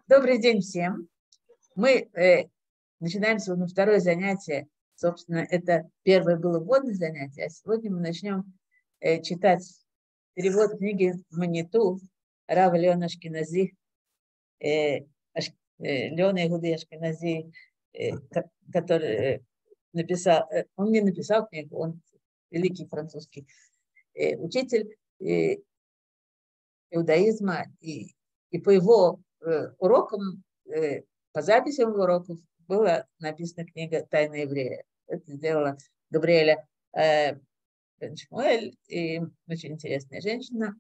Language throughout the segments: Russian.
Добрый день всем. Мы начинаем сегодня второе занятие. Собственно, это первое было вводное занятие, а сегодня мы начнем читать перевод книги «Маниту» Рава Леона Ашкенази, Леона Игуды Ашкенази, который написал, он не написал книгу, он великий французский учитель иудаизма, и по его урокам, по записям уроков была написана книга «Тайна еврея». Это сделала Габриэля Бен-Шмуэль, и очень интересная женщина,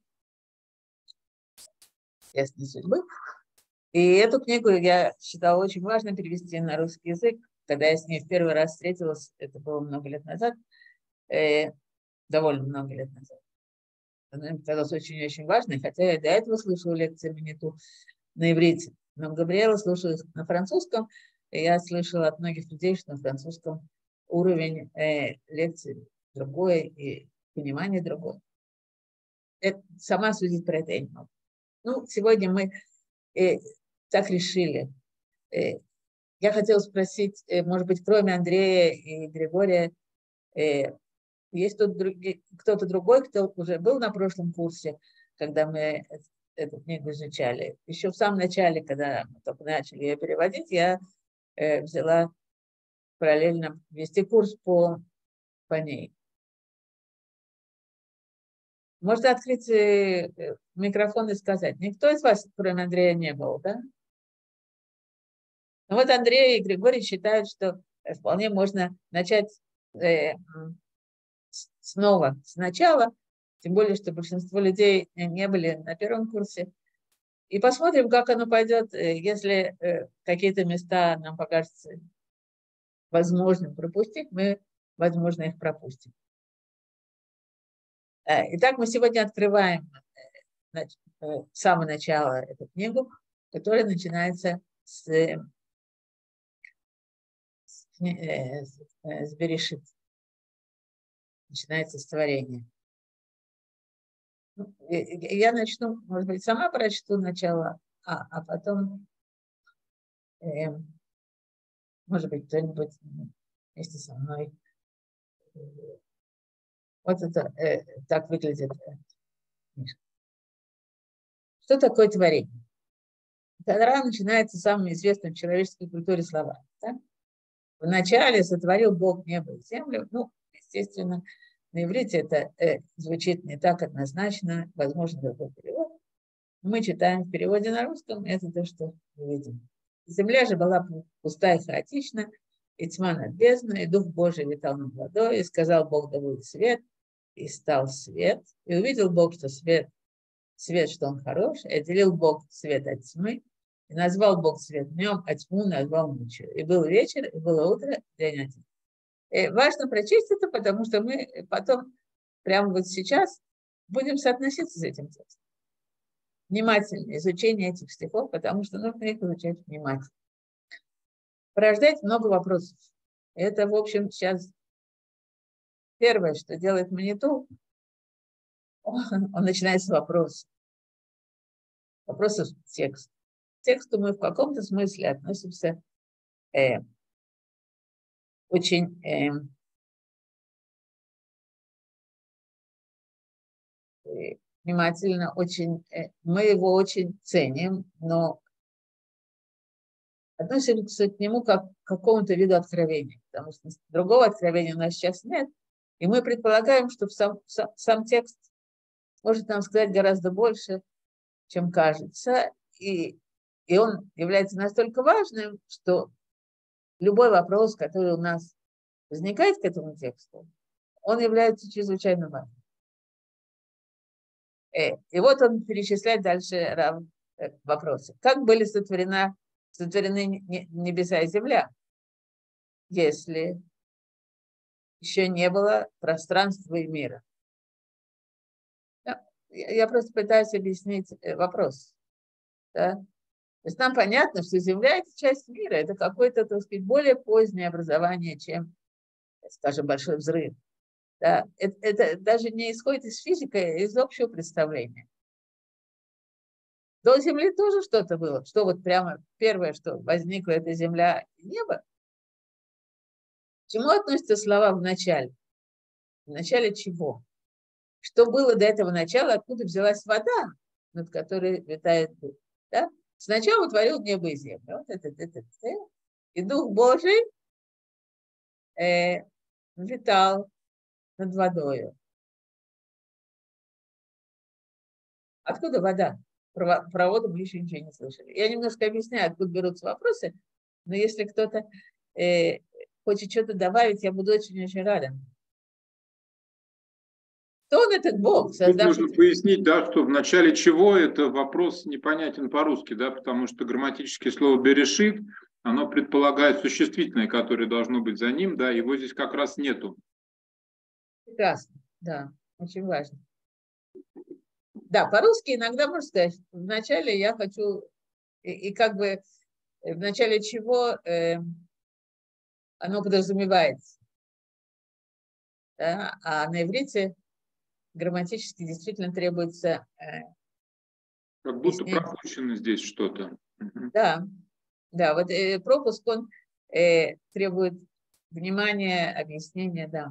интересной судьбы. И эту книгу я считала очень важно перевести на русский язык. Когда я с ней в первый раз встретилась, это было много лет назад, довольно много лет назад. Она мне казалась очень-очень важной, хотя я до этого слышала лекции Маниту на иврите. Но Габриэла слушала на французском, и я слышала от многих людей, что на французском уровень лекций другой и понимание другое. Это, сама судить про это я не могу. Ну, сегодня мы так решили. Я хотела спросить, может быть, кроме Андрея и Григория, есть тут кто-то другой, кто уже был на прошлом курсе, когда мы эту книгу изучали. Еще в самом начале, когда мы только начали ее переводить, я взяла параллельно вести курс по ней. Можно открыть микрофон и сказать. Никто из вас, кроме Андрея, не был, да? Ну вот Андрей и Григорий считают, что вполне можно начать снова сначала, тем более, что большинство людей не были на первом курсе. И посмотрим, как оно пойдет, если какие-то места нам покажется возможным пропустить, мы, возможно, их пропустим. Итак, мы сегодня открываем с самого начала эту книгу, которая начинается с Берешит. Начинается с творения. Я начну, может быть, сама прочту начало, а потом, может быть, кто-нибудь вместе со мной. Вот это так выглядит книжка. Что такое творение? Тора начинается самым известным в человеческой культуре слова. Да? Вначале сотворил Бог небо и землю. Ну, естественно, на иврите это звучит не так однозначно, возможно, другой перевод. Мы читаем в переводе на русском, это то, что мы видим. Земля же была пустая и хаотична, и тьма над бездной, и Дух Божий летал над водой, и сказал Бог: да будет свет, и стал свет. И увидел Бог, что свет, что он хорош, и отделил Бог свет от тьмы, и назвал Бог свет днем, а тьму назвал ночью. И был вечер, и было утро, день один. И важно прочесть это, потому что мы потом, прямо вот сейчас, будем соотноситься с этим текстом. Внимательное изучение этих стихов, потому что нужно их изучать внимательно. Порождает много вопросов. Это, в общем, сейчас первое, что делает Маниту, он начинает с вопросов. Вопросов к тексту. К тексту мы в каком-то смысле относимся очень внимательно, очень, мы его очень ценим, но относимся к нему как к какому-то виду откровения, потому что другого откровения у нас сейчас нет, и мы предполагаем, что сам текст может нам сказать гораздо больше, чем кажется, и он является настолько важным, что любой вопрос, который у нас возникает к этому тексту, он является чрезвычайно важным. И вот он перечисляет дальше вопросы. Как были сотворены небеса и земля, если еще не было пространства и мира? Я просто пытаюсь объяснить вопрос. Да? То есть нам понятно, что Земля – это часть мира, это какое-то, так сказать, более позднее образование, чем, скажем, большой взрыв. Да? Это даже не исходит из физики, а из общего представления. До земли тоже что-то было. Что вот прямо первое, что возникло, это земля и небо. К чему относятся слова в начале? В начале чего? Что было до этого начала, откуда взялась вода, над которой витает дух. Да? Сначала творил небо и землю. Вот это. И Дух Божий витал над водою. Откуда вода? Про воду мы еще ничего не слышали. Я немножко объясняю, откуда берутся вопросы, но если кто-то хочет что-то добавить, я буду очень-очень рада. Кто он этот Бог, Тут создавший... нужно пояснить, да, что в начале чего это вопрос непонятен по-русски, да, потому что грамматическое слово «берешит», оно предполагает существительное, которое должно быть за ним, да, его здесь как раз нету. Прекрасно, да, очень важно. Да, по-русски иногда можно сказать, вначале я хочу, и как бы в начале чего оно подразумевается. Да? А на иврите грамматически действительно требуется Как будто объяснение. пропущено здесь что-то. Да, вот пропуск, он требует внимания, объяснения, да.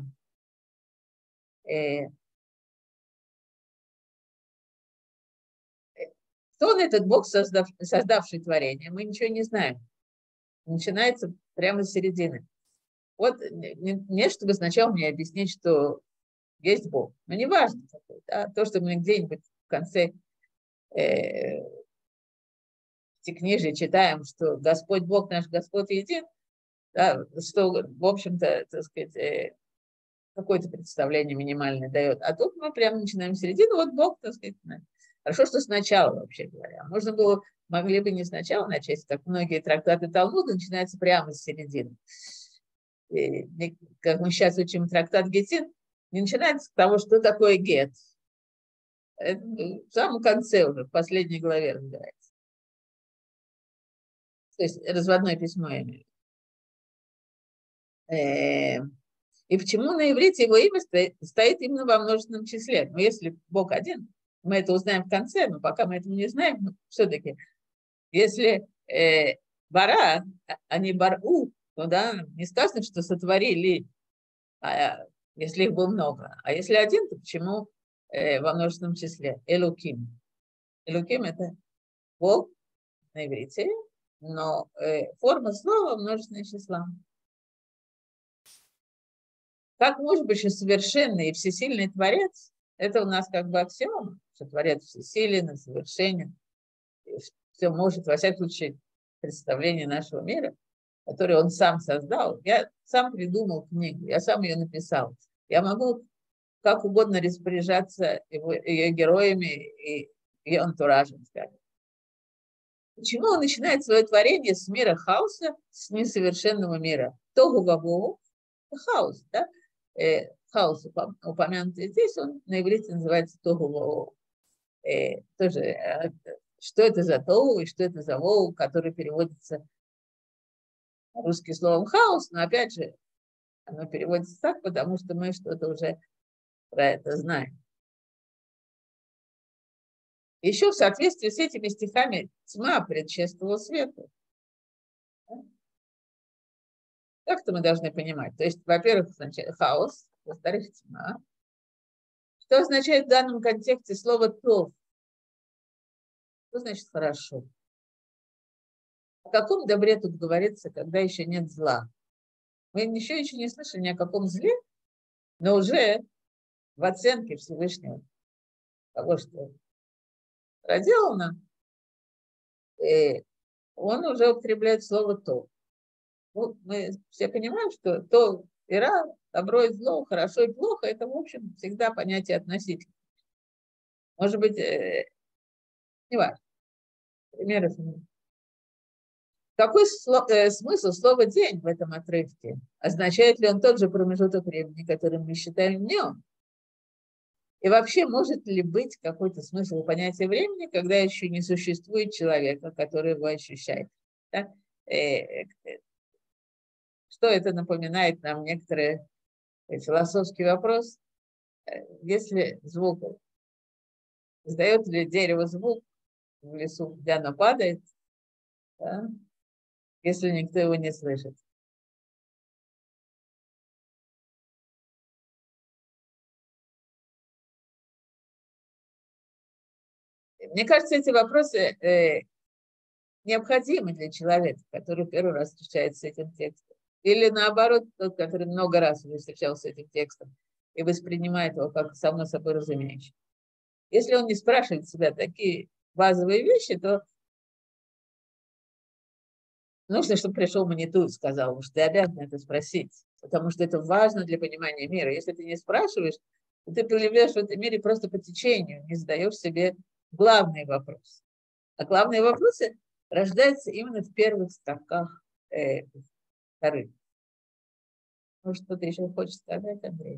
Кто он этот Бог, создавший творение? Мы ничего не знаем. Начинается прямо с середины. Вот не чтобы сначала мне объяснить, что есть Бог. Но не важно. Да? То, что мы где-нибудь в конце книжи читаем, что Господь Бог наш, Господь един, да, что, в общем-то, так сказать, какое-то представление минимальное дает. А тут мы прямо начинаем с середины. Вот Бог, так сказать, хорошо, что сначала, вообще говоря. Можно было, могли бы не сначала начать, как многие трактаты Талмуда, начинаются прямо с середины. И, как мы сейчас учим трактат Гетин, не начинается с того, что такое гет. Это в самом конце уже, в последней главе разбирается. То есть разводное письмо я имею. И почему на иврите его имя стоит именно во множественном числе? Но если Бог один, мы это узнаем в конце, но пока мы этого не знаем, но все-таки, если бара, а не бару, то да, не сказано, что сотворили, если их было много. А если один, то почему во множественном числе? Элуким. Элуким – это Бог на иврите, но форма слова множественное число. Как может быть, что совершенный и всесильный Творец, это у нас как бы аксиома, что Творец всесилен, совершенен, все может, во всяком случае, представление нашего мира, который он сам создал. Я сам придумал книгу, я сам ее написал. Я могу как угодно распоряжаться ее героями и ее антуражем, скажем. Почему он начинает свое творение с мира хаоса, с несовершенного мира? Тогу-ваву, хаос, да? Хаос упомянутый здесь, он на иврите называется тогу-ваву. Тоже, что это за тогу и что это за вову, который переводится русским словом хаос, но опять же, оно переводится так, потому что мы что-то уже про это знаем. Еще в соответствии с этими стихами тьма предшествовала свету. Как это мы должны понимать? То есть, во-первых, хаос, во-вторых, тьма. Что означает в данном контексте слово «тов»? Что значит «хорошо»? О каком добре тут говорится, когда еще нет зла? Мы еще не слышали ни о каком зле, но уже в оценке Всевышнего того, что проделано, он уже употребляет слово «то». Ну, мы все понимаем, что то и ра, добро и зло, хорошо и плохо, это, в общем, всегда понятие относительно. Может быть, не важно. Примеров нет. Какой смысл слова «день» в этом отрывке? Означает ли он тот же промежуток времени, который мы считаем днем? И вообще, может ли быть какой-то смысл у понятия времени, когда еще не существует человека, который его ощущает? Да? Что это напоминает нам некоторый философский вопрос? Если звук, издает ли дерево звук, в лесу, где оно падает, да, если никто его не слышит. Мне кажется, эти вопросы необходимы для человека, который первый раз встречается с этим текстом. Или наоборот, тот, который много раз уже встречался с этим текстом и воспринимает его как само собой разумеющее. Если он не спрашивает себя такие базовые вещи, то нужно, чтобы пришел Маниту и сказал, что ты обязан это спросить, потому что это важно для понимания мира. Если ты не спрашиваешь, то ты плывешь в этом мире просто по течению, не задаешь себе главный вопрос. А главные вопросы рождаются именно в первых строках Торы. Может, кто-то еще хочет сказать, Андрей?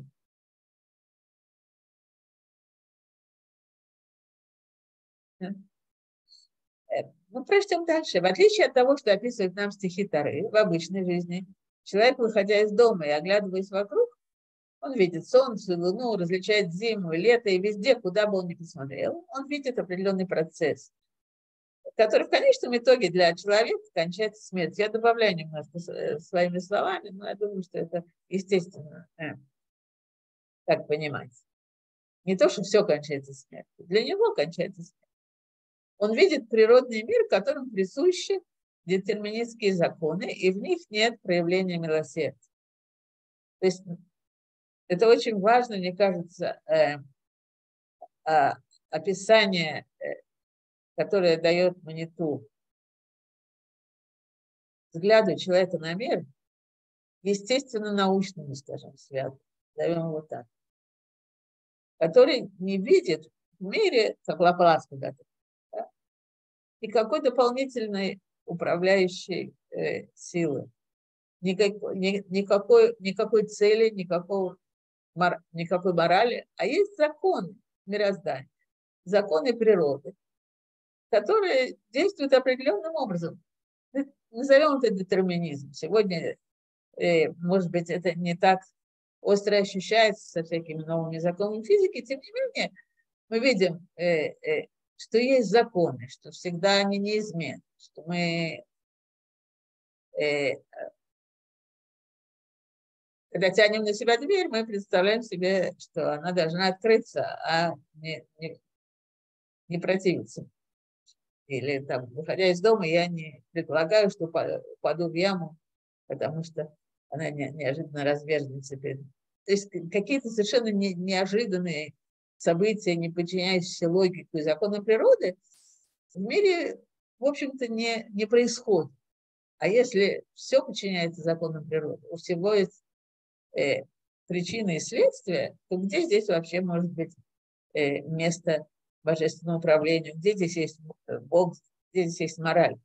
Ну, прочтем дальше. В отличие от того, что описывают нам стихи Торы в обычной жизни, человек, выходя из дома и оглядываясь вокруг, он видит солнце, луну, различает зиму, лето, и везде, куда бы он ни посмотрел, он видит определенный процесс, который в конечном итоге для человека кончается смертью. Я добавляю немножко своими словами, но я думаю, что это естественно так понимать. Не то, что все кончается смертью. Для него кончается смерть. Он видит природный мир, которым присущи детерминистские законы, и в них нет проявления милосердия. То есть это очень важно, мне кажется, описание, которое дает Маниту взгляду человека на мир, естественно, научному, скажем, взгляду, назовем его так, который не видит в мире, как Лаплас когда-то, да, никакой дополнительной управляющей силы, никакой цели, никакой морали, а есть законы мироздания, законы природы, которые действуют определенным образом. Назовем это детерминизм. Сегодня, может быть, это не так остро ощущается со всякими новыми законами физики, тем не менее, мы видим, что есть законы, что всегда они неизменны, что мы, когда тянем на себя дверь, мы представляем себе, что она должна открыться, а не противиться. Или там, выходя из дома, я не предполагаю, что упаду в яму, потому что она неожиданно разверзнется. То есть какие-то совершенно неожиданные события, не подчиняющиеся логике и законам природы, в мире, в общем-то, не происходит. А если все подчиняется законам природы, у всего есть причины и следствия, то где здесь вообще может быть место божественному управлению, где здесь есть Бог, где здесь есть мораль?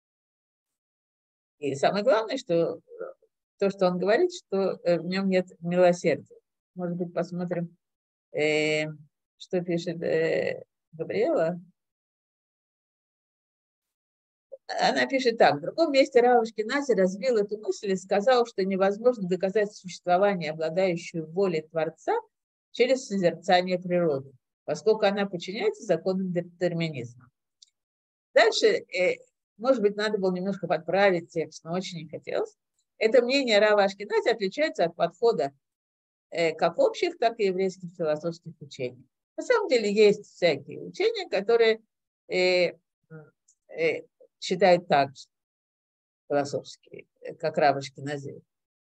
И самое главное, что то, что он говорит, что в нем нет милосердия. Может быть, посмотрим, что пишет Габриэла. Она пишет так. В другом месте Рав Ашкенази развил эту мысль и сказал, что невозможно доказать существование, обладающую волей Творца, через созерцание природы, поскольку она подчиняется законам детерминизма. Дальше, может быть, надо было немножко подправить текст, но очень не хотелось. Это мнение Рава Ашкенази отличается от подхода как общих, так и еврейских философских учений. На самом деле есть всякие учения, которые считают так же философские, как Рав Ашкенази.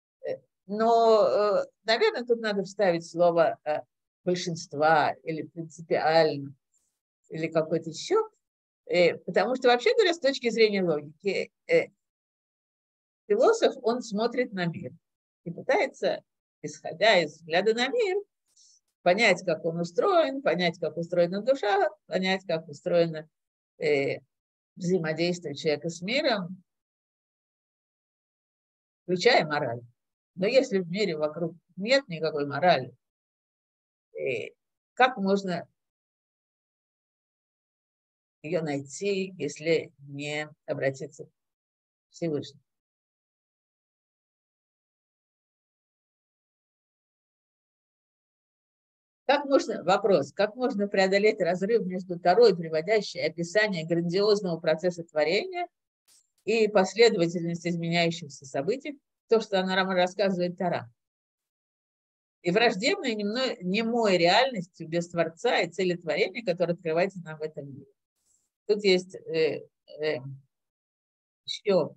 Но, наверное, тут надо вставить слово большинства или принципиально, или какой-то еще, потому что, вообще говоря, с точки зрения логики, философ, он смотрит на мир и пытается, исходя из взгляда на мир, понять, как он устроен, понять, как устроена душа, понять, как устроено взаимодействие человека с миром, включая мораль. Но если в мире вокруг нет никакой морали, как можно ее найти, если не обратиться к Всевышнему? Вопрос, как можно преодолеть разрыв между Торой, приводящей описание грандиозного процесса творения, и последовательность изменяющихся событий, то, что нам рассказывает Тора, и враждебной немой реальностью без Творца и цели творения, которая открывается нам в этом мире. Тут есть еще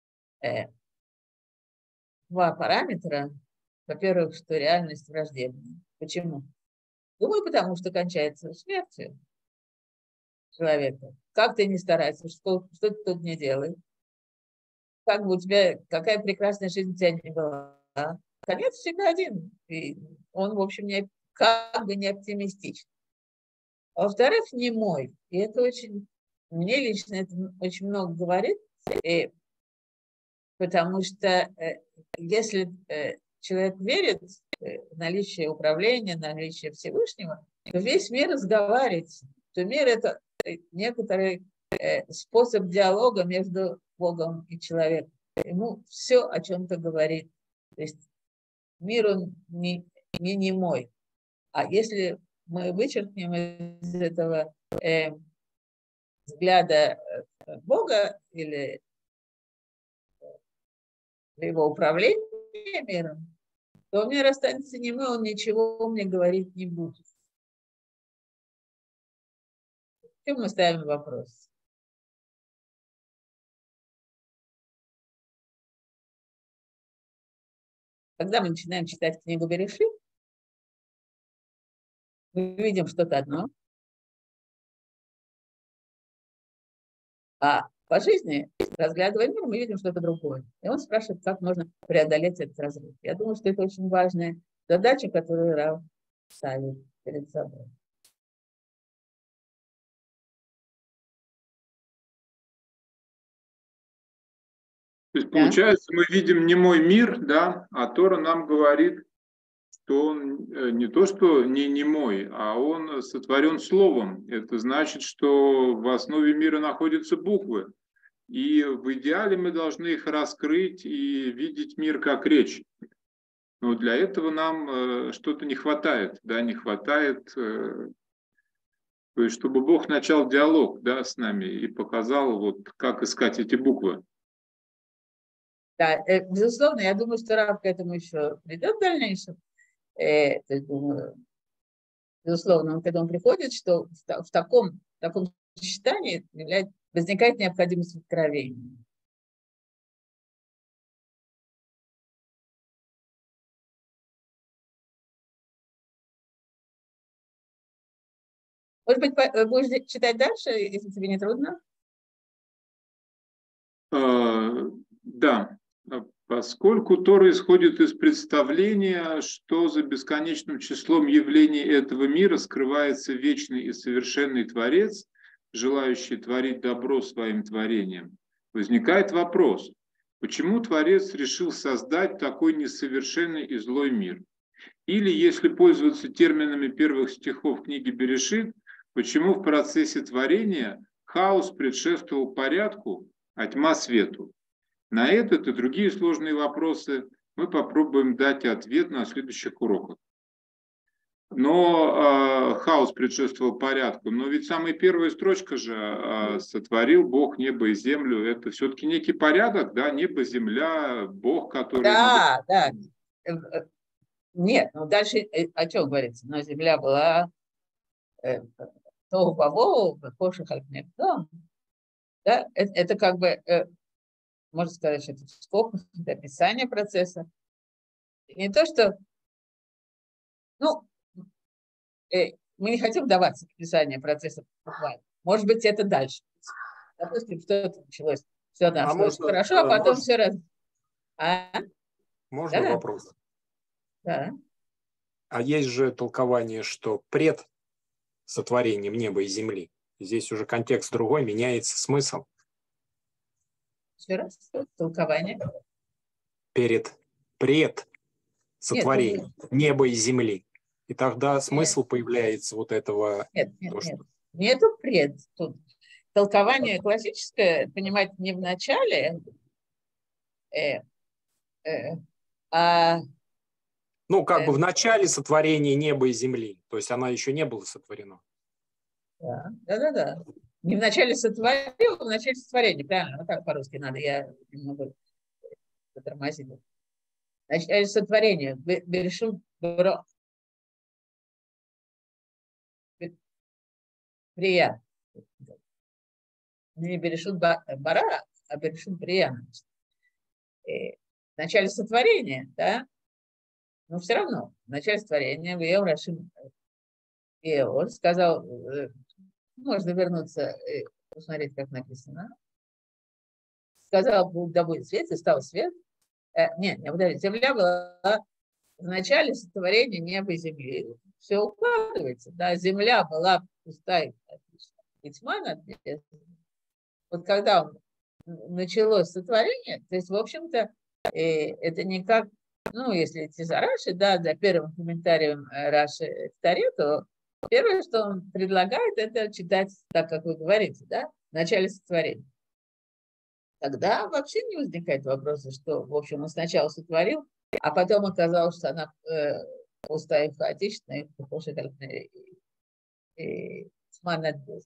два параметра. Во-первых, что реальность враждебная. Почему? Думаю, потому что кончается смертью человека. Как ты не старайся, что ты тут не делаешь? Как бы у тебя, какая прекрасная жизнь у тебя не была. Конец всегда один. И он, в общем, как бы не оптимистичен. А во-вторых, не мой. И это мне лично это очень много говорит, потому что если человек верит в наличие управления, наличие Всевышнего, то весь мир разговаривает. То мир – это некоторый способ диалога между Богом и человеком. Ему все о чем-то говорит. То есть мир, он не мой. А если мы вычеркнем из этого взгляда Бога или его управления миром, то мир останется немой, он ничего мне говорить не будет. В чем мы ставим вопрос? Когда мы начинаем читать книгу Берешит, мы видим что-то одно, а по жизни, разглядывая мир, мы видим что-то другое. И он спрашивает, как можно преодолеть этот разрыв. Я думаю, что это очень важная задача, которую Рав ставит перед собой. То есть, получается, мы видим немой мир, да, а Тора нам говорит, что он не то, что не немой, а он сотворен словом. Это значит, что в основе мира находятся буквы. И в идеале мы должны их раскрыть и видеть мир как речь. Но для этого нам что-то не хватает, да, не хватает, то есть, чтобы Бог начал диалог, да, с нами и показал, вот, как искать эти буквы. Да, безусловно, я думаю, что Рав к этому еще придет в дальнейшем. То есть, думаю, безусловно, он к этому приходит, что в таком сочетании возникает необходимость в откровении. Может быть, будешь читать дальше, если тебе не трудно? Да, поскольку Тора исходит из представления, что за бесконечным числом явлений этого мира скрывается вечный и совершенный Творец, желающий творить добро своим творением, возникает вопрос, почему Творец решил создать такой несовершенный и злой мир? Или, если пользоваться терминами первых стихов книги Берешит, почему в процессе творения хаос предшествовал порядку, а тьма свету? На этот и другие сложные вопросы мы попробуем дать ответ на следующих уроках. Но хаос предшествовал порядку. Но ведь самая первая строчка же «сотворил Бог небо и землю». Это все-таки некий порядок, да, небо, земля, Бог, который... Да, да. Нет, ну дальше о чем говорится? Но земля была тоhu-бовоу, хоших аль-пней-хдом. Да, это как бы, можно сказать, что это в скобках, это описание процесса. Не то, что, ну, мы не хотим вдаваться в описание процесса буквально. Может быть, это дальше. Допустим, что-то началось, все нашлось хорошо, а потом все раз... Можно да? вопрос? Да. А есть же толкование, что пред сотворением неба и земли. Здесь уже контекст другой, меняется смысл. Еще раз, толкование. Пред сотворением неба и земли. И тогда смысл появляется вот этого... Нет. Нету пред. Тут толкование классическое, понимать не в начале, а Ну, как бы в начале сотворения неба и земли. То есть она еще не была сотворена. Да, да. Не в начале сотворил, а в начале сотворения. Правильно, вот так по-русски надо. Я немного затормозила. В начале сотворения. Берешут Брия. Не Берешут Бара, а Берешут Брия. В начале сотворения, да, но все равно, в начале сотворения Веев Рашим Веев сказал, можно вернуться и посмотреть, как написано. Сказал, да будет свет, и стал свет. Нет, земля была в начале сотворения неба и земли. Все укладывается, да, земля была пустая, и тьма над ней. Вот когда началось сотворение, то есть, в общем-то, это никак, ну, если идти за Раши, да, за первым комментарием Раши в Таре, то первое, что он предлагает, это читать так, как вы говорите, да, в начале сотворения. Тогда вообще не возникает вопроса, что, в общем, он сначала сотворил, а потом оказалось, что она пустая и хаотичная, и похожа как на тьма над бездной.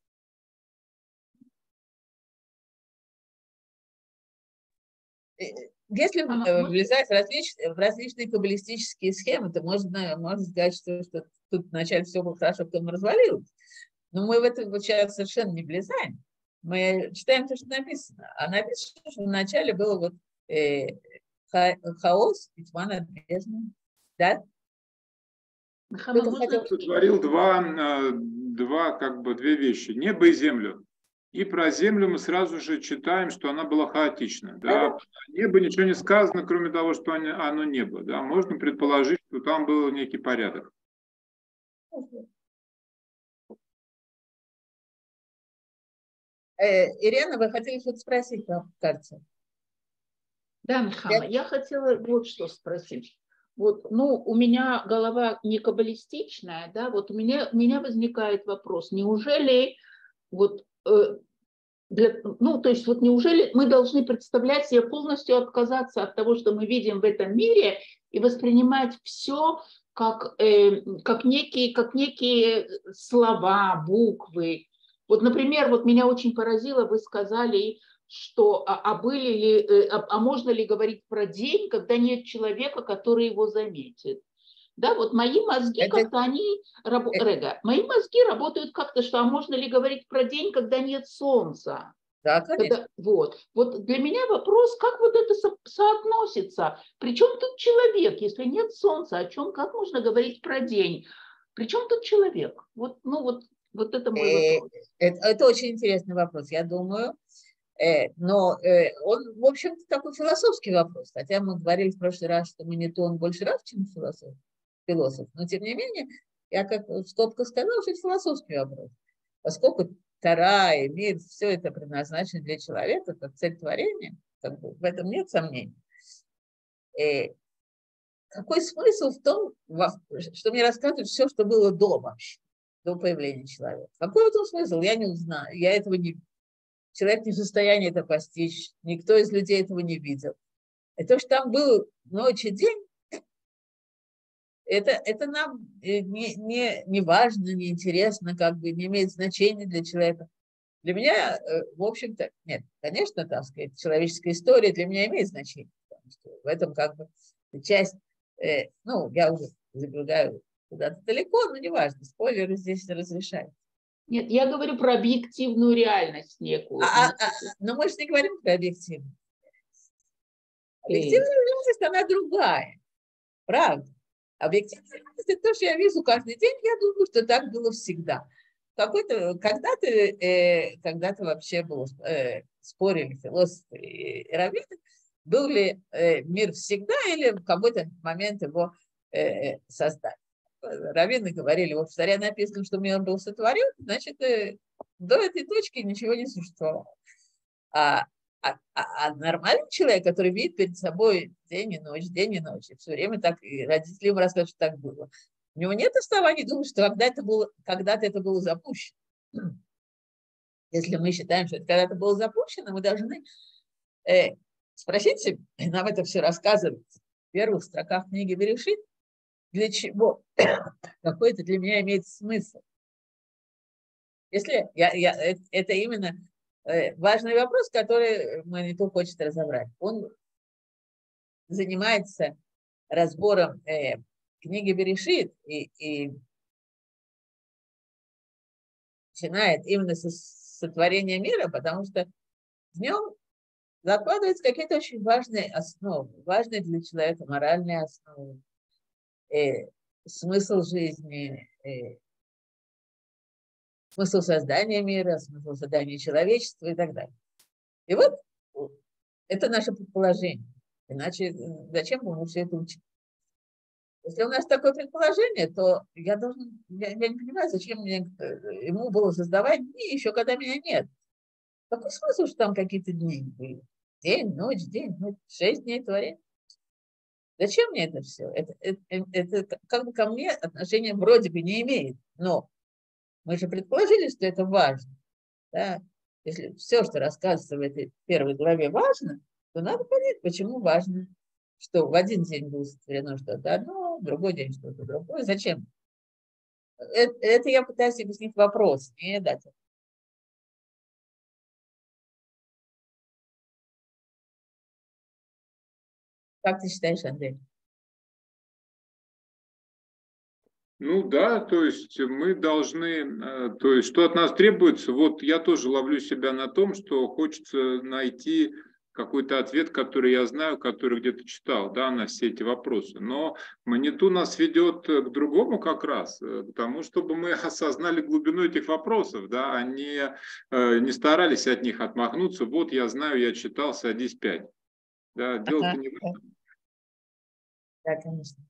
Если влезать в различные каббалистические схемы, то можно сказать, что тут вначале все было хорошо, потом развалилось. Но мы в это вот сейчас совершенно не влезаем. Мы читаем то, что написано. А написано, что вначале было вот хаос и тьма над бездной. Да? Сотворил две вещи. Небо и землю. И про землю мы сразу же читаем, что она была хаотична. Да? Небо ничего не сказано, кроме того, что оно небо. Да? Можно предположить, что там был некий порядок. Ирина, вы хотели что-то спросить, кажется? Да, Михаила, я хотела вот что спросить. Вот, ну, у меня голова не каббалистичная, да, вот у меня возникает вопрос, неужели вот то есть вот неужели мы должны представлять себе полностью отказаться от того, что мы видим в этом мире, и воспринимать все как некие слова, буквы. Вот, например, вот меня очень поразило, вы сказали, что можно ли говорить про день, когда нет человека, который его заметит. Да, вот мои мозги мои мозги работают как-то, что можно ли говорить про день, когда нет солнца. Да, конечно. Вот для меня вопрос, как вот это соотносится. Причем тут человек, если нет солнца, как можно говорить про день? Причем тут человек? Вот это мой вопрос. Это очень интересный вопрос, я думаю. Но он, в общем-то, такой философский вопрос. Хотя мы говорили в прошлый раз, что Манитон больше раз, чем философ. Но, тем не менее, я как в скобках сказала, что это философский вопрос. Поскольку Тора и мир, все это предназначено для человека, как цель творения, как бы, в этом нет сомнений. Какой смысл в том, что мне рассказывают все, что было до вообще, до появления человека? Какой в этом смысл? Я не узнаю, я этого не... Человек не в состоянии это постичь, никто из людей этого не видел. И то, что там был ночь и день, это нам не важно, не интересно, как бы не имеет значения для человека. Для меня, в общем-то, нет, конечно, так сказать, человеческая история для меня имеет значение, потому что в этом как бы часть, я уже забегаю куда-то далеко, но неважно, спойлеры здесь разрешают. Нет, я говорю про объективную реальность некую. Но мы же не говорим про объективную. Объективная реальность, она другая. Правда. Объективная реальность – это то, что я вижу каждый день. Я думаю, что так было всегда. Когда-то вообще спорили философы и раввины, был ли мир всегда или в какой-то момент его создали. Раввины говорили, вот в Таре написано, что мир был сотворен, значит, до этой точки ничего не существовало. А нормальный человек, который видит перед собой день и ночь, и все время так, и родители ему рассказывают, что так было, у него нет оснований думать, что когда-то это было запущено. Если мы считаем, что это когда-то было запущено, мы должны спросить себя, нам это все рассказывают в первых строках книги Берешит, для чего какой-то для меня имеет смысл. Если это именно важный вопрос, который Маниту хочет разобрать. Он занимается разбором книги Берешит и начинает именно со сотворения мира, потому что в нем закладываются какие-то очень важные основы, важные для человека моральные основы, смысл жизни, смысл создания мира, смысл создания человечества и так далее. И вот это наше предположение. Иначе зачем бы мы все это учить? Если у нас такое предположение, то я не понимаю, зачем ему было создавать дни еще, когда меня нет. Какой смысл, что там какие-то дни были? День, ночь, 6 дней творения. Зачем мне это все? Это как бы ко мне отношения вроде бы не имеет. Но мы же предположили, что это важно. Да? Если все, что рассказывается в этой первой главе, важно, то надо понять, почему важно, что в один день было сотворено что-то одно, в другой день что-то другое. Зачем? Это я пытаюсь объяснить вопрос, не дать. Как ты считаешь, Андрей? Ну да, то есть мы должны, то есть что от нас требуется, вот я тоже ловлю себя на том, что хочется найти какой-то ответ, который я знаю, который где-то читал, да, на все эти вопросы. Но Маниту нас ведет к другому как раз, к тому, чтобы мы осознали глубину этих вопросов, да, а не старались от них отмахнуться. Вот я знаю, я читал, садись 5. Да, дело-то не в этом. Да, конечно.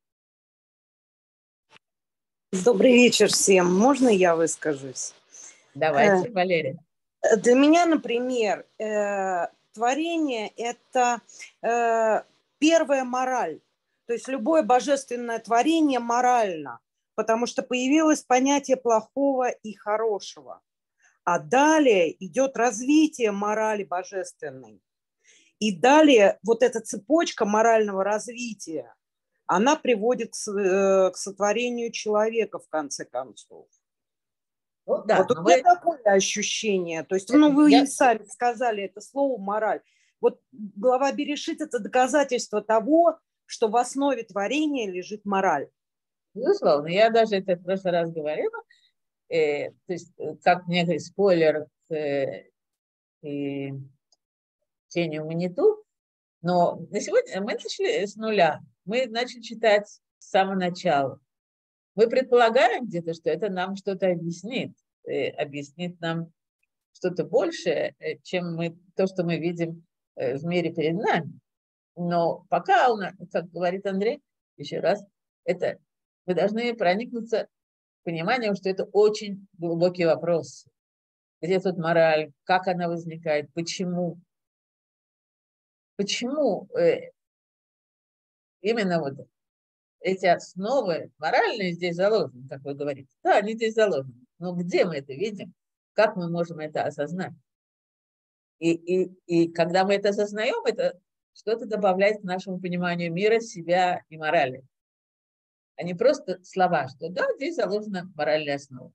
Добрый вечер всем. Можно я выскажусь? Давайте, Валерия. Для меня, например, творение – это первая мораль. То есть любое божественное творение морально, потому что появилось понятие плохого и хорошего. А далее идет развитие морали божественной. И далее вот эта цепочка морального развития, она приводит к сотворению человека, в конце концов. Ну, да, вот у меня такое ощущение. То есть, вы и сами сказали это слово «мораль». Вот глава Берешит – это доказательство того, что в основе творения лежит мораль. Безусловно, я даже это в прошлый раз говорила. То есть, как некий спойлер и чтению Маниту. Но на сегодня мы начали с нуля. Мы начали читать с самого начала. Мы предполагаем где-то, что это нам что-то объяснит нам что-то большее, чем то, что мы видим в мире перед нами. Но пока у нас, как говорит Андрей, еще раз, мы должны проникнуться пониманием, что это очень глубокий вопрос. Где тут мораль, как она возникает, почему? Почему именно вот эти основы моральные здесь заложены, как вы говорите? Да, они здесь заложены. Но где мы это видим? Как мы можем это осознать? И когда мы это осознаем, это что-то добавляет к нашему пониманию мира, себя и морали. А не просто слова, что да, здесь заложена моральная основа.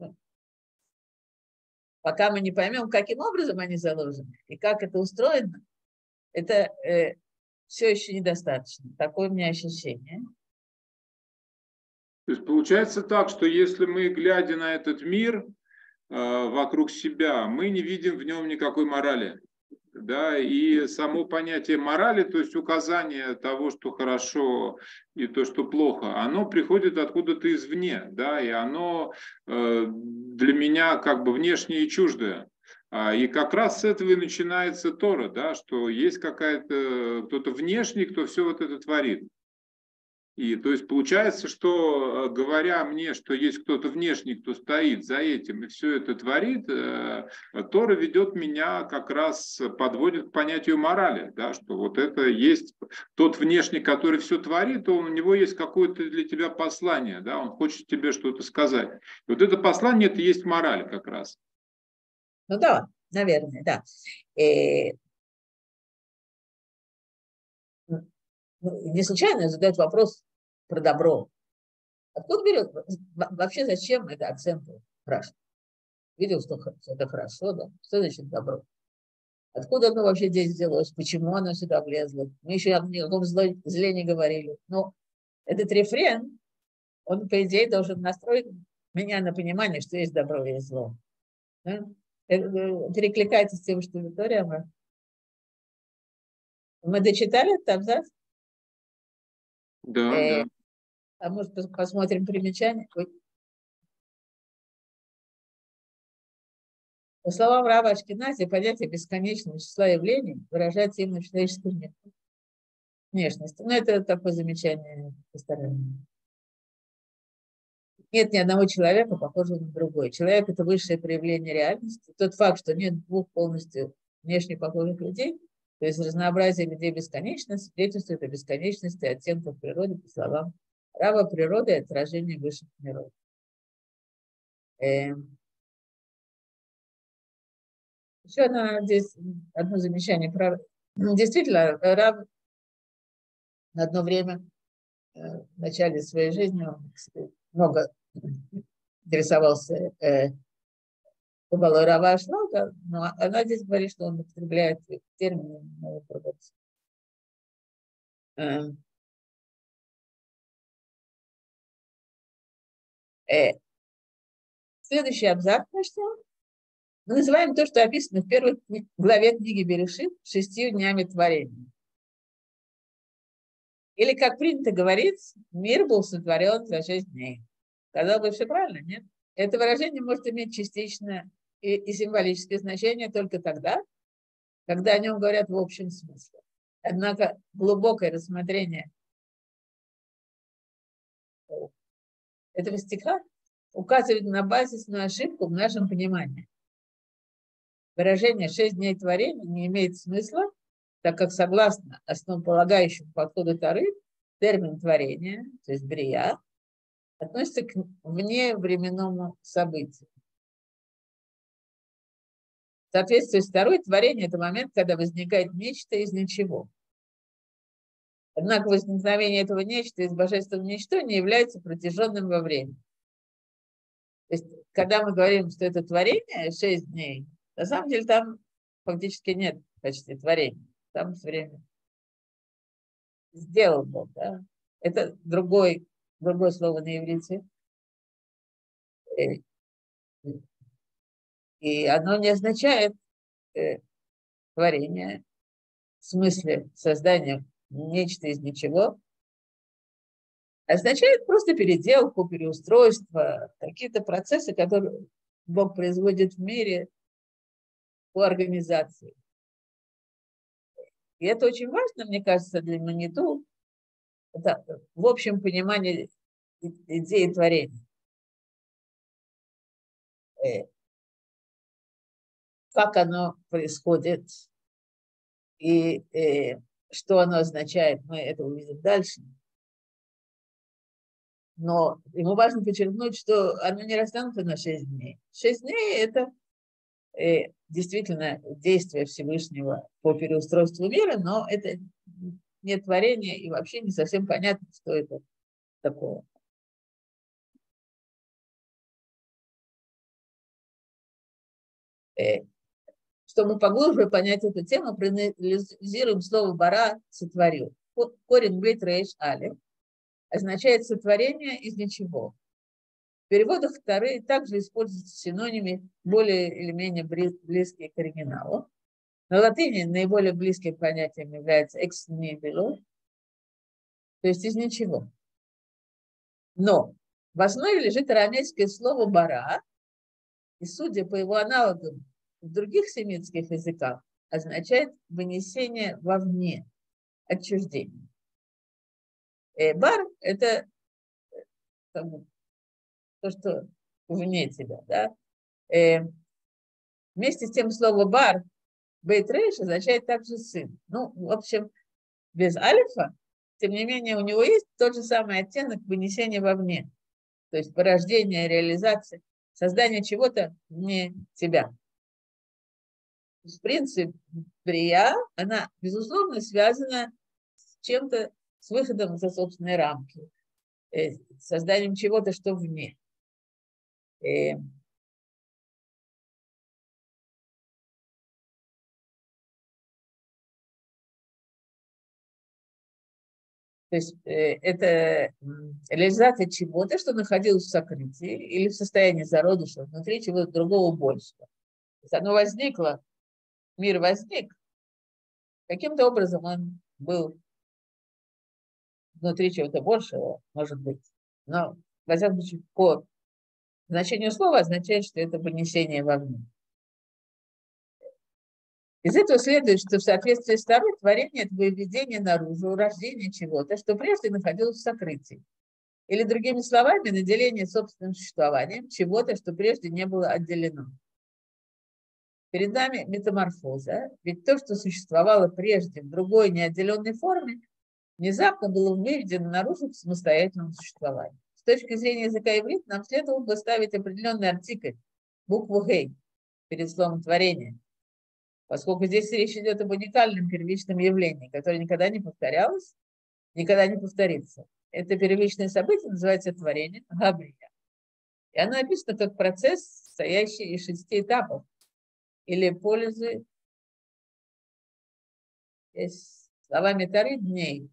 Пока мы не поймем, каким образом они заложены и как это устроено, это все еще недостаточно. Такое у меня ощущение. То есть получается так, что если мы, глядя на этот мир вокруг себя, мы не видим в нем никакой морали. Да, и само понятие морали, то есть указание того, что хорошо и то, что плохо, оно приходит откуда-то извне, да, и оно для меня как бы внешнее и чуждое. И как раз с этого и начинается Тора, да, что есть кто-то внешний, кто все вот это творит. И то есть получается, что говоря мне, что есть кто-то внешний, кто стоит за этим и все это творит, Тора ведет меня как раз, подводит к понятию морали, да, что вот это есть тот внешний, который все творит, у него есть какое-то для тебя послание, да, он хочет тебе что-то сказать. И вот это послание, это есть мораль как раз. Ну да, наверное, да. Не случайно задают вопрос про добро. Откуда берет? Вообще зачем это акценты спрашивать? Видел, что это хорошо, да? Что значит добро? Откуда оно вообще здесь взялось? Почему оно сюда влезло? Мы еще о никаком зле не говорили. Но этот рефрен, он, по идее, должен настроить меня на понимание, что есть добро и есть зло. Да? Это перекликается с тем, что Виктория мы дочитали этот абзац? Да, да. А может, посмотрим примечание? По словам Рава Ашкенази, понятие бесконечного числа явлений выражается именно в человеческой внешности. Но это такое замечание постороннее. Нет ни одного человека, похожего на другой. Человек – это высшее проявление реальности. Тот факт, что нет двух полностью внешне похожих людей, то есть разнообразие людей бесконечно, свидетельствует о бесконечности оттенков природы, по словам Рава, природа – это отражение высших миров. Еще здесь одно замечание. Действительно, Рав на одно время в начале своей жизни он много интересовался Кабалой Рава Шлага, но она здесь говорит, что он употребляет термины новой продукции. Следующий абзац начнем. Мы называем то, что описано в первой главе книги Берешит 6 днями творения. Или, как принято говорить, мир был сотворен за 6 дней. Казалось бы, все правильно, нет? Это выражение может иметь частичное и символическое значение только тогда, когда о нем говорят в общем смысле. Однако глубокое рассмотрение этого стиха указывает на базисную ошибку в нашем понимании. Выражение 6 дней творения не имеет смысла, так как согласно основополагающему подходу Торы, термин творения, то есть брия, относится к вневременному событию. В соответствии с Торой, творение – это момент, когда возникает нечто из ничего. Однако возникновение этого нечто из божественного ничто не является протяженным во времени. То есть, когда мы говорим, что это творение 6 дней, на самом деле там фактически нет почти творения. Там все время сделал Бог. Да? Это другое слово на иврите. И оно не означает творение в смысле создания нечто из ничего, означает просто переделку, переустройство, какие-то процессы, которые Бог производит в мире по организации. И это очень важно, мне кажется, для Маниту, это в общем понимании идеи творения. Как оно происходит и что оно означает, мы это увидим дальше. Но ему важно подчеркнуть, что оно не растянуто на 6 дней. 6 дней – это действительно действие Всевышнего по переустройству мира, но это не творение, и вообще не совсем понятно, что это такое. Чтобы поглубже понять эту тему, проанализируем слово «бара» – «сотворил». Корень «бейт рейш алев» означает «сотворение из ничего». В переводах вторые также используются синонимы, более или менее близкие к оригиналу. На латыни наиболее близким понятием является «ex nihilo», то есть из ничего. Но в основе лежит арамейское слово «бара», и, судя по его аналогам в других семитских языках, означает вынесение вовне, отчуждение. Бар – это то, что вне тебя. Да? Вместе с тем слово бар, бейт рейш, означает также сын. Ну, в общем, без алифа, тем не менее, у него есть тот же самый оттенок вынесения вовне. То есть порождение, реализация, создание чего-то вне тебя. В принципе, брия, она, безусловно, связана с чем-то, с выходом за собственные рамки. созданием чего-то, что вне. То есть это реализация чего-то, что находилось в сокрытии или в состоянии зародыша внутри чего-то другого большего. То есть оно возникло, мир возник, каким-то образом он был внутри чего-то большего, может быть. Но, во всяком случае, по значению слова означает, что это вынесение вовне. Из этого следует, что в соответствии с второй творение – это выведение наружу, рождение чего-то, что прежде находилось в сокрытии. Или, другими словами, наделение собственным существованием чего-то, что прежде не было отделено. Перед нами метаморфоза, ведь то, что существовало прежде в другой неотделенной форме, внезапно было выведено наружу к самостоятельному существованию. С точки зрения языка иврита нам следовало бы ставить определенный артикль, букву «гей» перед словом «творение», поскольку здесь речь идет об уникальном первичном явлении, которое никогда не повторялось, никогда не повторится. Это первичное событие называется творение, габрия. И оно описано как процесс, состоящий из 6 этапов, или пользы словами Тары дней,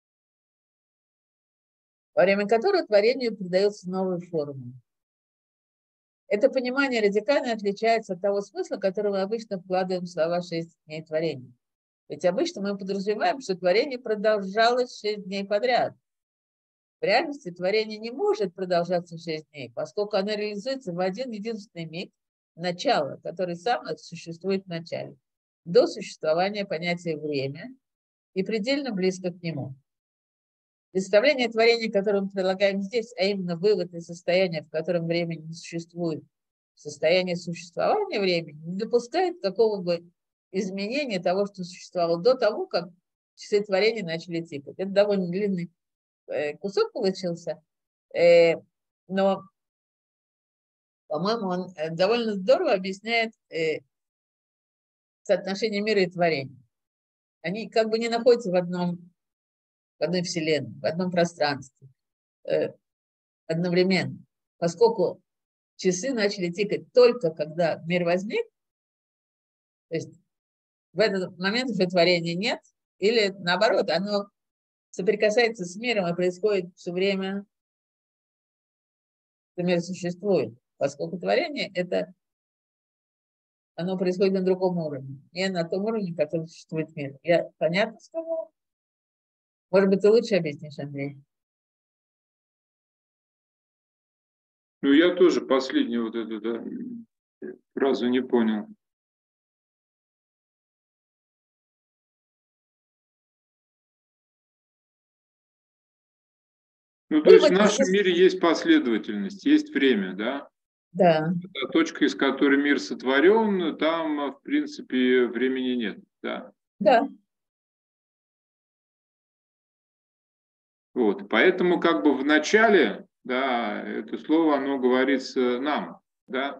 во время которого творению придается новая форма. Это понимание радикально отличается от того смысла, который мы обычно вкладываем в слова 6 дней творения. Ведь обычно мы подразумеваем, что творение продолжалось 6 дней подряд. В реальности творение не может продолжаться 6 дней, поскольку оно реализуется в один единственный миг, начало, который сам существует в начале, до существования понятия «время» и предельно близко к нему. Представление творения, которое мы предлагаем здесь, а именно вывод из состояния, в котором время не существует, в состояние существования времени, не допускает какого бы изменения того, что существовало до того, как часы творения начали тикать. Это довольно длинный кусок получился, но, по-моему, он довольно здорово объясняет соотношение мира и творения. Они как бы не находятся в одной вселенной, в одном пространстве одновременно, поскольку часы начали тикать только когда мир возник, то есть в этот момент уже творения нет, или наоборот, оно соприкасается с миром и происходит все время, что мир существует, поскольку творение оно происходит на другом уровне, не на том уровне, который существует мир. Я понятно сказала? Может быть, ты лучше объяснишь, Андрей? Ну, я тоже последнюю вот эту фразу не понял. Ну, то есть в нашем мире есть последовательность, есть время, да? Да. Та точка, из которой мир сотворен, там, в принципе, времени нет, да? Да. Вот, поэтому как бы в начале, да, это слово, оно говорится нам, да,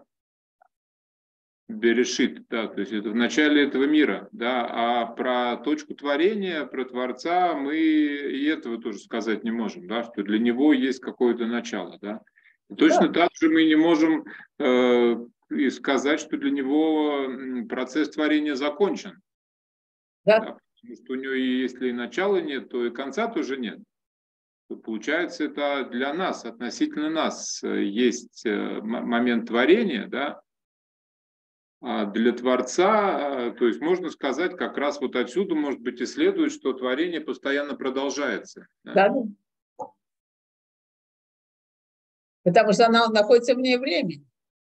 берешит, да, то есть это в начале этого мира, да, а про точку творения, про Творца мы и этого тоже сказать не можем, да, что для него есть какое-то начало, да. И точно так же мы не можем и сказать, что для него процесс творения закончен, да. Да, потому что у него, если и начала нет, то и конца тоже нет. Получается, это для нас, относительно нас есть момент творения, да, а для Творца, то есть можно сказать, как раз вот отсюда, может быть, и следует, что творение постоянно продолжается. Да. Да. Потому что оно находится вне времени.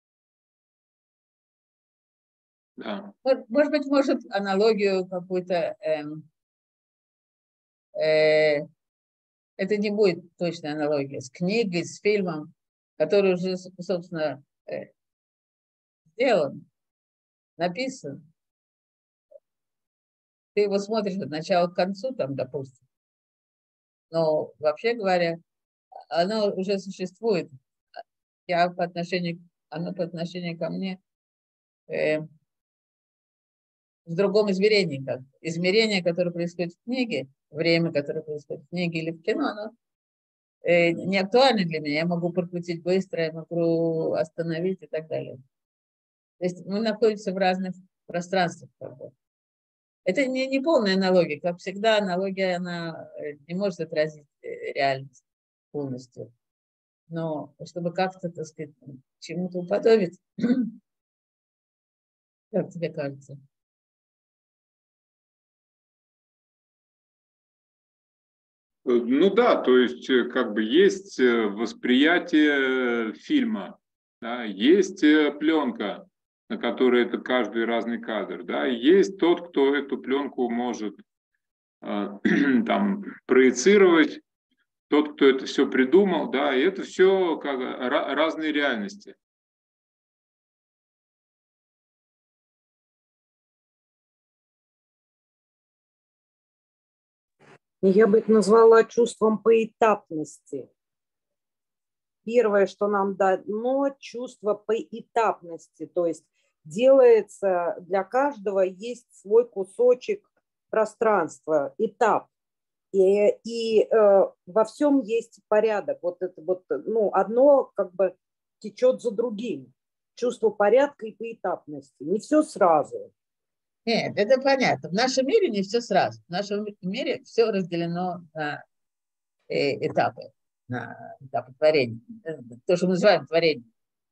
Да. Может быть, может аналогию какую-то... это не будет точная аналогия с книгой, с фильмом, который уже, собственно, сделан, написан. Ты его смотришь от начала к концу, там, допустим. Но, вообще говоря, оно уже существует. Оно по отношению ко мне в другом измерении. Как измерение, которое происходит в книге, время, которое происходит в книге или в кино, оно не актуальны для меня. Я могу прокрутить быстро, я могу остановить и так далее. То есть мы находимся в разных пространствах. Это не полная аналогия. Как всегда, аналогия она не может отразить реальность полностью. Но чтобы как-то, так сказать, чему-то уподобить, как тебе кажется? Ну да, то есть как бы есть восприятие фильма, да, есть пленка, на которой это каждый разный кадр, да, есть тот, кто эту пленку может там проецировать, тот, кто это все придумал, да, и это все как разные реальности. Я бы это назвала чувством поэтапности. Первое, что нам дано, чувство поэтапности, то есть делается для каждого есть свой кусочек пространства, этап. И во всем есть порядок. Вот это вот, ну, одно как бы течет за другим. Чувство порядка и поэтапности. Не все сразу. Нет, это понятно. В нашем мире не все сразу. В нашем мире все разделено на этапы, на этапы творения. То, что мы называем творением,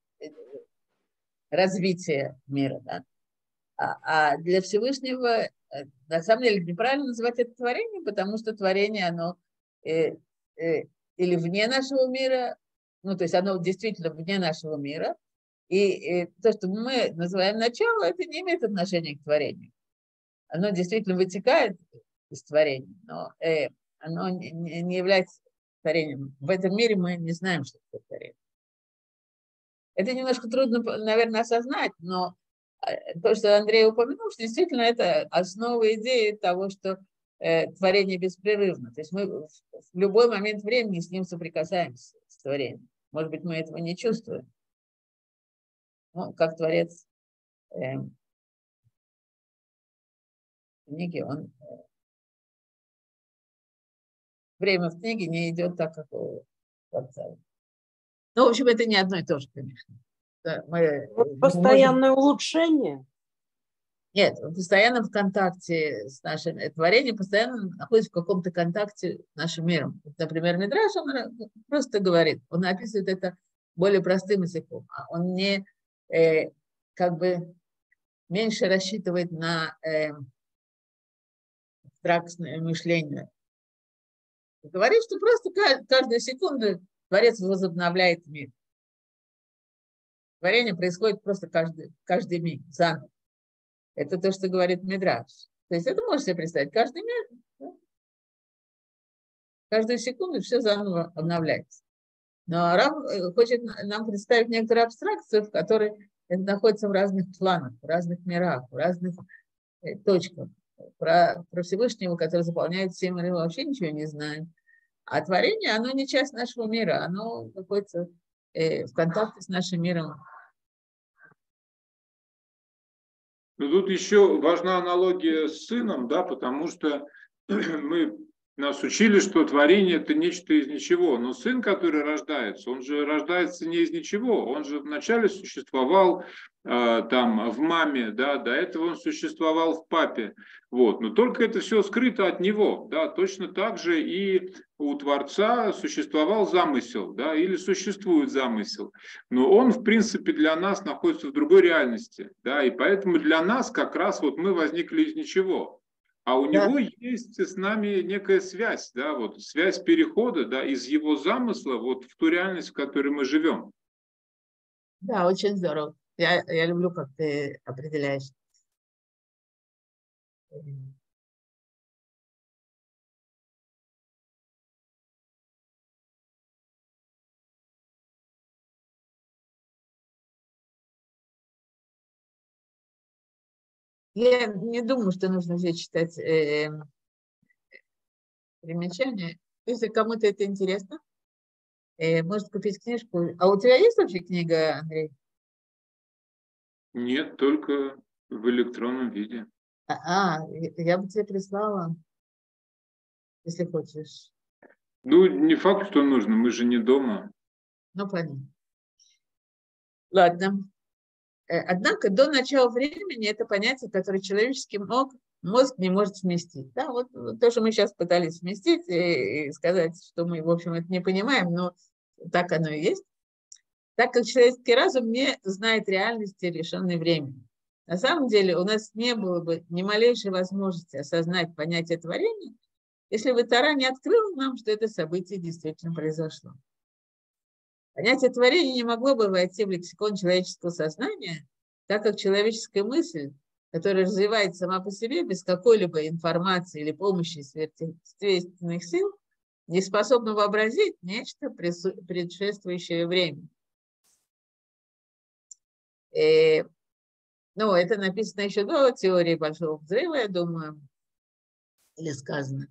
развитие мира. Да? А для Всевышнего, на самом деле, неправильно называть это творением, потому что творение, оно или вне нашего мира, ну, то есть оно действительно вне нашего мира, и то, что мы называем начало, это не имеет отношения к творению. Оно действительно вытекает из творения, но оно не является творением. В этом мире мы не знаем, что это творение. Это немножко трудно, наверное, осознать, но то, что Андрей упомянул, что действительно это основа идеи того, что творение беспрерывно. То есть мы в любой момент времени с ним соприкасаемся, с творением. Может быть, мы этого не чувствуем. Но как творец книги, он время в книге не идет так, как у творца. Ну, в общем, это не одно и то же, конечно. Постоянное улучшение. Нет, он постоянно в контакте с нашим творением, постоянно находится в каком-то контакте с нашим миром. Вот, например, Мидраш, он просто говорит, он описывает это более простым языком. Он не как бы меньше рассчитывает на абстрактное мышление. Говорит, что просто каждую секунду Творец возобновляет мир. Творение происходит просто каждый миг, заново. Это то, что говорит Мидраш. То есть это можешь себе представить. Каждый миг, да? Каждую секунду все заново обновляется. Но Рав хочет нам представить некоторую абстракцию, в которой это находится в разных планах, в разных мирах, в разных точках. Про Всевышнего, который заполняет все миры, мы вообще ничего не знаем. А творение, оно не часть нашего мира, оно находится в контакте с нашим миром. Но тут еще важна аналогия с сыном, да, потому что нас учили, что творение – это нечто из ничего. Но сын, который рождается, он же рождается не из ничего. Он же вначале существовал там в маме, да, до этого он существовал в папе. Вот. Но только это все скрыто от него. Да. Точно так же и у Творца существовал замысел, да, или существует замысел. Но он, в принципе, для нас находится в другой реальности. Да, и поэтому для нас как раз вот мы возникли из ничего. А у него есть с нами некая связь, да, вот связь перехода, да, из его замысла вот в ту реальность, в которой мы живем. Да, очень здорово. Я люблю, как ты определяешь. Я не думаю, что нужно здесь читать примечания. Если кому-то это интересно, может купить книжку. А у тебя есть вообще книга, Андрей? Нет, только в электронном виде. Я бы тебе прислала, если хочешь. Ну, не факт, что нужно, мы же не дома. Ну, понятно. Ладно. Однако до начала времени это понятие, которое человеческий мозг не может вместить. Да, вот то, что мы сейчас пытались вместить и сказать, что мы, в общем, это не понимаем, но так оно и есть. Так как человеческий разум не знает реальности, решенной временем. На самом деле у нас не было бы ни малейшей возможности осознать понятие творения, если бы Тора не открыла нам, что это событие действительно произошло. Понятие творения не могло бы войти в лексикон человеческого сознания, так как человеческая мысль, которая развивается сама по себе без какой-либо информации или помощи сверхъестественных сил, не способна вообразить нечто предшествующее времени. Ну, это написано еще до теории Большого взрыва, я думаю, или сказано.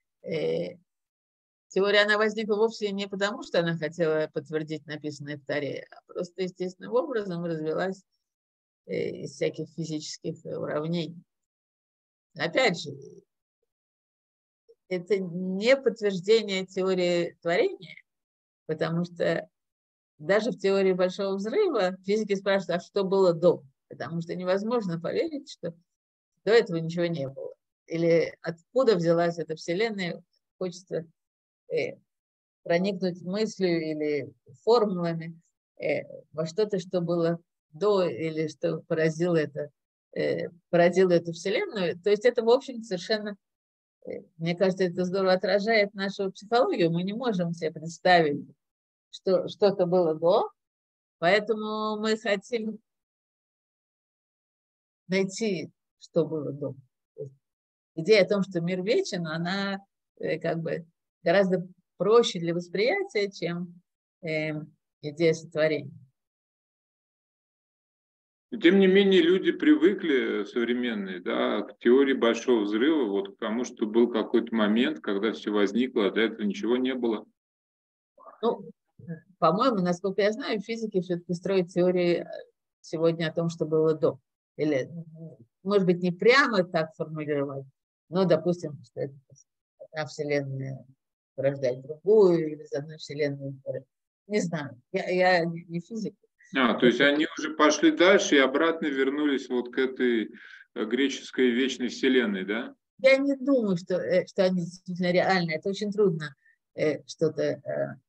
Теория, она возникла вовсе не потому, что она хотела подтвердить написанное в Торе, а просто естественным образом развилась из всяких физических уравнений. Опять же, это не подтверждение теории творения, потому что даже в теории Большого взрыва физики спрашивают, а что было до? Потому что невозможно поверить, что до этого ничего не было. Или откуда взялась эта Вселенная, хочется проникнуть мыслью или формулами во что-то, что было до, или что породило эту Вселенную. То есть это, в общем, совершенно, мне кажется, это здорово отражает нашу психологию. Мы не можем себе представить, что что-то было до, поэтому мы хотим найти, что было до. Идея о том, что мир вечен, она как бы гораздо проще для восприятия, чем идея сотворения. Тем не менее, люди привыкли, современные, да, к теории Большого взрыва, вот к тому, что был какой-то момент, когда все возникло, а до этого ничего не было. Ну, по-моему, насколько я знаю, физики все-таки строят теории сегодня о том, что было до. Или, может быть, не прямо так формулировать, но, допустим, что это одна Вселенная порождает другую, или из одной Вселенной. Не знаю, я не физик. То есть они уже пошли дальше и обратно вернулись вот к этой греческой вечной Вселенной, да? Я не думаю, что они действительно реальны. Это очень трудно что-то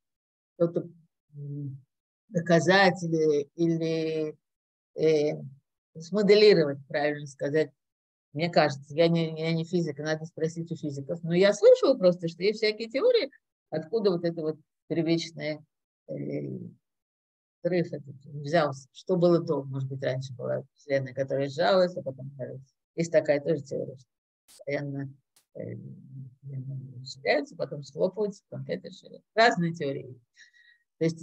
доказать или смоделировать, правильно сказать. Мне кажется, я не физик, надо спросить у физиков. Но я слышала просто, что есть всякие теории, откуда вот это вот первичное взрыв взялся. Что было до? Может быть, раньше была Вселенная, которая сжалась, а потом сжалась. Есть такая тоже теория, что постоянно сжигаются, потом схлопываются, потом это же разные теории. То есть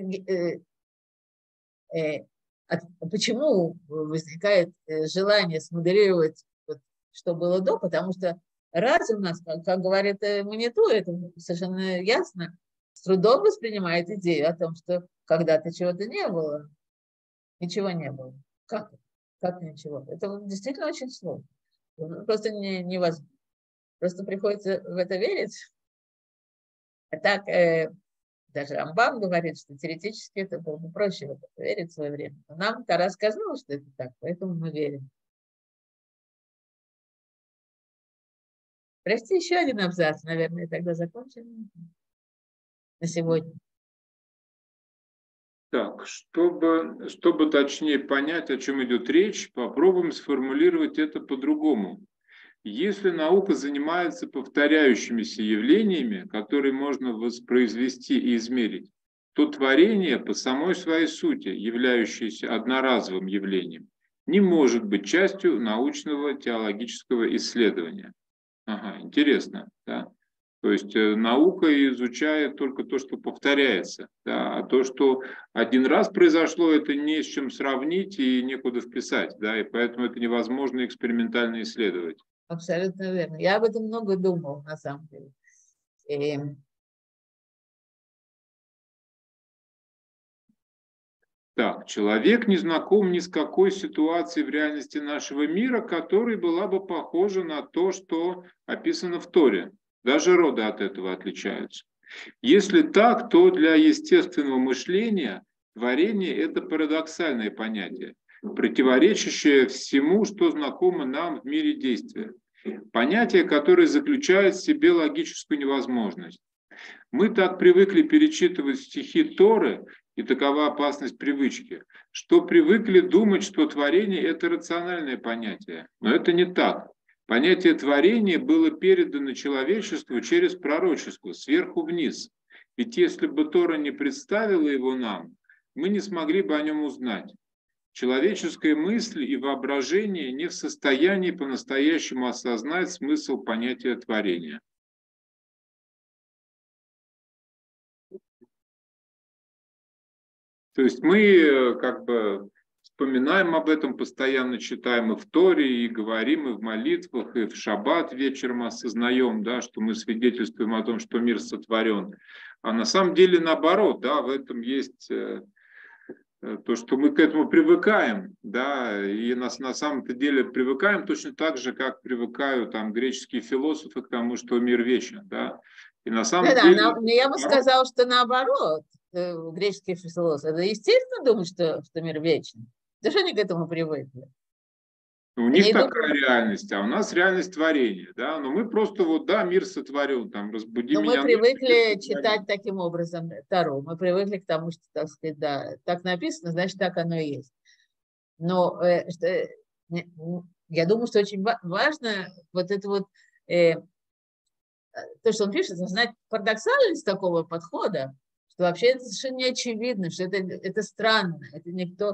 почему возникает желание смоделировать, что было до? Потому что разум у нас, как говорит Маниту, это совершенно ясно, с трудом воспринимает идею о том, что когда-то чего-то не было, ничего не было. Как ничего? Это действительно очень сложно. Просто невозможно. Просто приходится в это верить. А так даже Рамбам говорит, что теоретически это было бы проще в это верить в свое время. Но нам Тора сказала, что это так, поэтому мы верим. Прости, еще один абзац, наверное, тогда закончим на сегодня. Так, чтобы точнее понять, о чем идет речь, попробуем сформулировать это по-другому. Если наука занимается повторяющимися явлениями, которые можно воспроизвести и измерить, то творение по самой своей сути, являющееся одноразовым явлением, не может быть частью научного теологического исследования. Ага, интересно, да? То есть наука изучает только то, что повторяется, да? А то, что один раз произошло, это не с чем сравнить и некуда вписать, да? И поэтому это невозможно экспериментально исследовать. Абсолютно верно. Я об этом много думал, на самом деле. Так, человек не знаком ни с какой ситуацией в реальности нашего мира, которая была бы похожа на то, что описано в Торе. Даже роды от этого отличаются. Если так, то для естественного мышления творение – это парадоксальное понятие, противоречащее всему, что знакомо нам в мире действия. Понятие, которое заключает в себе логическую невозможность. Мы так привыкли перечитывать стихи Торы, и такова опасность привычки, что привыкли думать, что творение – это рациональное понятие. Но это не так. Понятие творения было передано человечеству через пророчество, сверху вниз. Ведь если бы Тора не представила его нам, мы не смогли бы о нем узнать. Человеческая мысль и воображение не в состоянии по-настоящему осознать смысл понятия творения. То есть мы как бы вспоминаем об этом, постоянно читаем и в Торе, и говорим, и в молитвах, и в шаббат вечером осознаем, да, что мы свидетельствуем о том, что мир сотворен. А на самом деле наоборот, да, в этом есть то, что мы к этому привыкаем, да, и нас на самом-то деле привыкаем точно так же, как привыкают там греческие философы к тому, что мир вечен, да. И на самом деле... я бы сказала, что наоборот, греческие философы, это естественно думать, что мир вечен. Даже они к этому привыкли. У них такая реальность, а у нас реальность творения, да, но мы просто вот, да, мир сотворен, там, разбуди меня. Мы привыкли читать таким образом Тору, мы привыкли к тому, что, так сказать, да, так написано, значит, так оно и есть. Но я думаю, что очень важно вот это вот, то, что он пишет, знать парадоксальность такого подхода, что вообще это совершенно не очевидно, что это странно, это никто...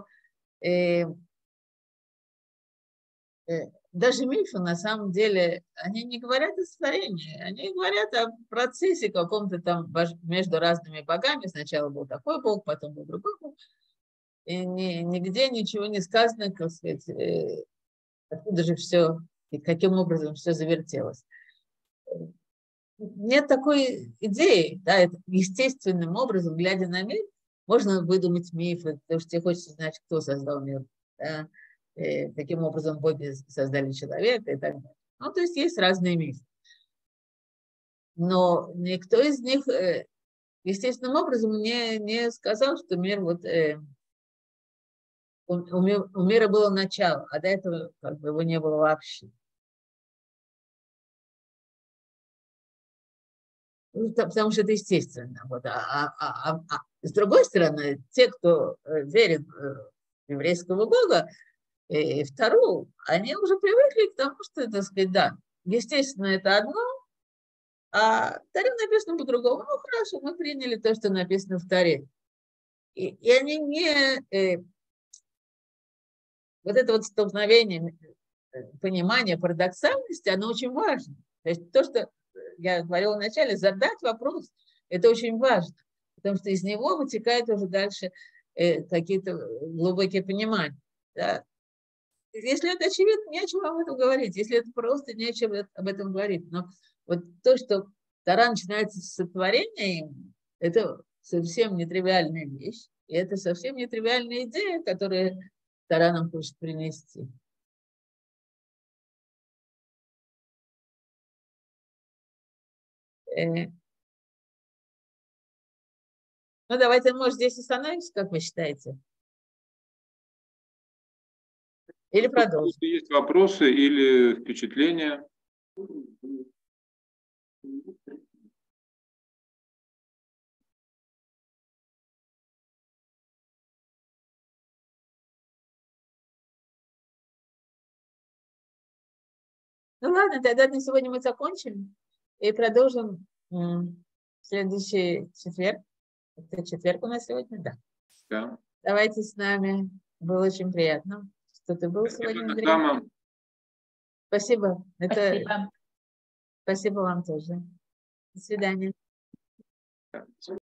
Даже мифы, на самом деле, они не говорят о творении, они говорят о процессе каком-то там между разными богами. Сначала был такой бог, потом был другой бог. И нигде ничего не сказано, как сказать, откуда же все, и каким образом все завертелось. Нет такой идеи, да, это естественным образом, глядя на мир, можно выдумать мифы, потому что тебе хочется знать, кто создал мир, да, каким образом боги создали человека и так далее. Ну, то есть есть разные мифы. Но никто из них естественным образом не сказал, что мир вот... У мира было начало, а до этого как бы его не было вообще. Потому что это естественно. Вот. С другой стороны, те, кто верит в еврейского бога, и вторую, они уже привыкли к тому, что, так сказать, да, естественно, это одно, а в Торе написано по-другому. Ну, хорошо, мы приняли то, что написано в Торе. И они не... вот это вот столкновение, понимание парадоксальности, оно очень важно. То есть то, что я говорила вначале, задать вопрос, это очень важно, потому что из него вытекает уже дальше какие-то глубокие понимания. Да? Если это очевидно, не о чем об этом говорить. Если это просто, не о чем об этом говорить. Но вот то, что Тора начинается с сотворения, это совсем нетривиальная вещь. И это совсем нетривиальная идея, которую Тора нам хочет принести. Ну, давайте, может, здесь остановимся, как вы считаете? Или продолжим? Если есть вопросы или впечатления. Ну ладно, тогда на сегодня мы закончим и продолжим в следующий четверг. Это четверг у нас сегодня, да. Да. Давайте с нами. Было очень приятно, что ты был сегодня, Андрей. Спасибо. Спасибо вам тоже. До свидания.